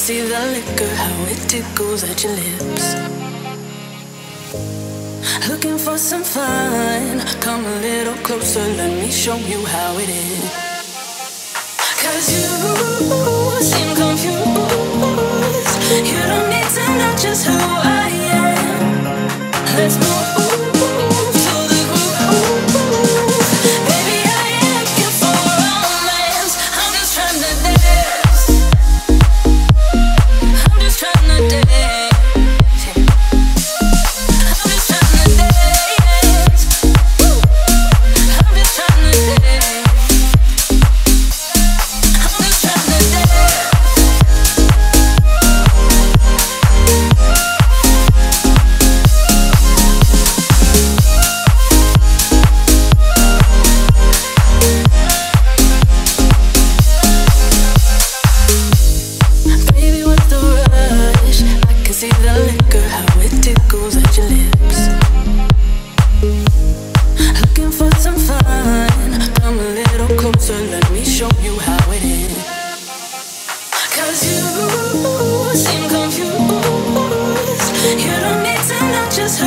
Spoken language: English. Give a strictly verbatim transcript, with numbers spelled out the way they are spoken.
see the liquor, how it tickles at your lips. Looking for some fun, come a little closer, let me show you how it is. Cause you seem confused, you don't need to know just who I am. Let's move to the groove. Baby, I ain't looking for romance, I'm just trying to dance. I'm just trying to dance. I'm just trying to dance. I'm just trying to dance. I'm just trying to dance. Baby, what's the rush? I can see the liquor, how it tickles at your lips. Looking for some fun, come a little closer, let me show you how it is. Cause you seem confused, you don't need to know just